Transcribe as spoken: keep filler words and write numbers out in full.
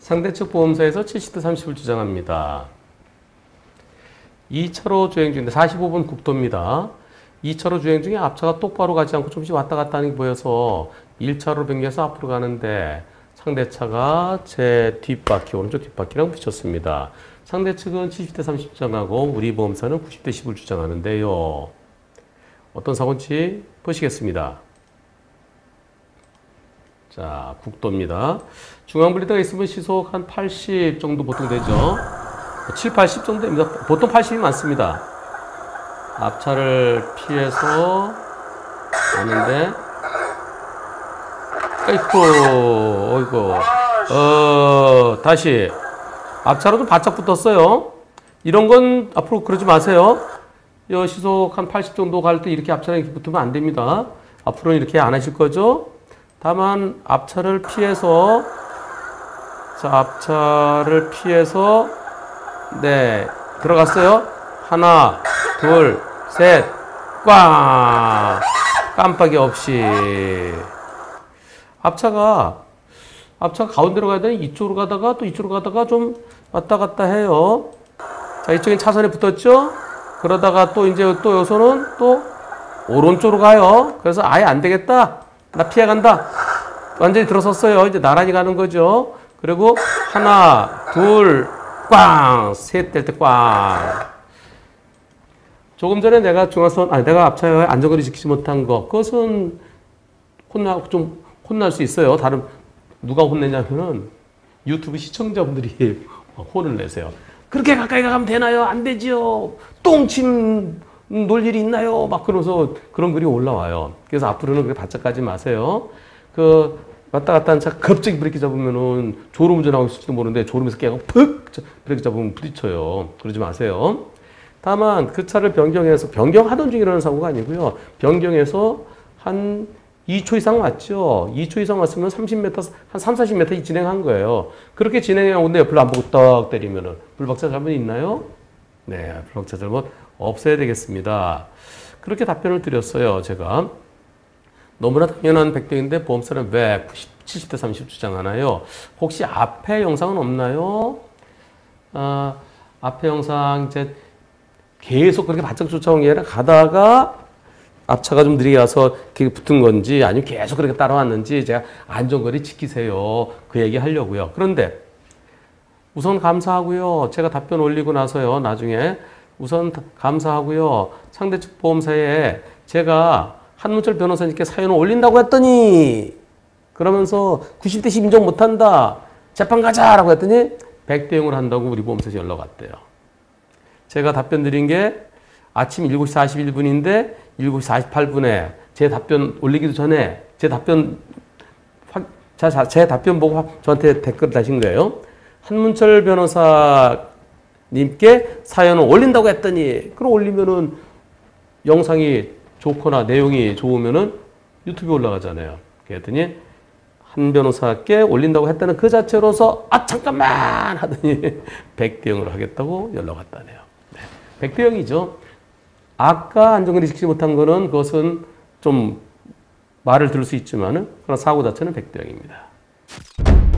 상대측 보험사에서 칠십 대 삼십을 주장합니다. 이 차로 주행 중인데 사십오 분 국도입니다. 이 차로 주행 중에 앞차가 똑바로 가지 않고 조금씩 왔다 갔다 하는 게 보여서 일 차로로 변경해서 앞으로 가는데 상대차가 제 뒷바퀴, 오른쪽 뒷바퀴랑 붙였습니다. 상대 측은 칠십 대 삼십 주장하고 우리 보험사는 구십 대 십을 주장하는데요. 어떤 사고인지 보시겠습니다. 자, 국도입니다. 중앙분리대가 있으면 시속 한 팔십 정도 보통 되죠. 칠, 팔십 정도 됩니다. 보통 팔십이 많습니다. 앞차를 피해서 가는데, 아이쿠, 어이구, 어, 다시. 앞차로 좀 바짝 붙었어요. 이런 건 앞으로 그러지 마세요. 이 시속 한 팔십 정도 갈 때 이렇게 앞차랑 이렇게 붙으면 안 됩니다. 앞으로는 이렇게 안 하실 거죠? 다만 앞차를 피해서 자 앞차를 피해서 네 들어갔어요. 하나 둘 셋 꽝 깜빡이 없이 앞차가 앞차가 가운데로 가야 되니 이쪽으로 가다가 또 이쪽으로 가다가 좀 왔다 갔다 해요. 자 이쪽엔 차선에 붙었죠. 그러다가 또 이제 또 여기서는 또 오른쪽으로 가요. 그래서 아예 안 되겠다. 나 피해간다. 완전히 들어섰어요. 이제 나란히 가는 거죠. 그리고 하나, 둘, 꽝! 셋 될 때 꽝! 조금 전에 내가 중앙선, 아니, 내가 앞차에 안전거리 지키지 못한 거, 그것은 혼나, 좀 혼날 수 있어요. 다른, 누가 혼내냐면은 유튜브 시청자분들이 혼을 내세요. 그렇게 가까이 가면 되나요? 안 되지요. 똥침 놀 일이 있나요? 막 그러면서 그런 글이 올라와요. 그래서 앞으로는 그렇게 바짝 가지 마세요. 그 왔다 갔다 하는 차 갑자기 브레이크 잡으면은 졸음 운전하고 있을지도 모르는데 졸음에서 깨고 푹 브레이크 잡으면 부딪혀요. 그러지 마세요. 다만 그 차를 변경해서 변경하던 중에 일어나는 사고가 아니고요. 변경해서 한 이 초 이상 왔죠. 이 초 이상 왔으면 삼십 미터, 한 삼, 사십 미터 진행한 거예요. 그렇게 진행해서 근데 옆을 안 보고 떡 때리면은 불박차 잘못 있나요? 네, 불박차 잘못 없애야 되겠습니다. 그렇게 답변을 드렸어요, 제가. 너무나 당연한 백등인데 보험사는 왜 칠십 대 삼십 주장하나요? 혹시 앞에 영상은 없나요? 아, 앞에 영상 이제 계속 그렇게 바짝 쫓아온 게 아니라 가다가 앞차가 좀 느리게 가서 붙은 건지 아니면 계속 그렇게 따라왔는지 제가 안전거리 지키세요. 그 얘기 하려고요. 그런데 우선 감사하고요. 제가 답변 올리고 나서요. 나중에 우선 감사하고요. 상대 측 보험사에 제가 한문철 변호사님께 사연을 올린다고 했더니 그러면서 구십 대 십 인정 못한다. 재판 가자라고 했더니 백 대 영으로 한다고 우리 보험사에서 연락 왔대요. 제가 답변 드린 게 아침 일곱 시 사십일 분인데 일곱 시 사십팔 분에 제 답변 올리기도 전에 제 답변 제, 제 답변 보고 저한테 댓글을 다신 거예요. 한문철 변호사님께 사연을 올린다고 했더니 그럼 올리면은 영상이 좋거나 내용이 좋으면은 유튜브에 올라가잖아요. 그랬더니 한 변호사께 올린다고 했다는 그 자체로서 아 잠깐만 하더니 백 대 영으로 하겠다고 연락 왔다네요. 네. 백 대 영이죠. 아까 안전거리 지키지 못한 거는 그것은 좀 말을 들을 수 있지만은 그러나 사고 자체는 백 대 영입니다.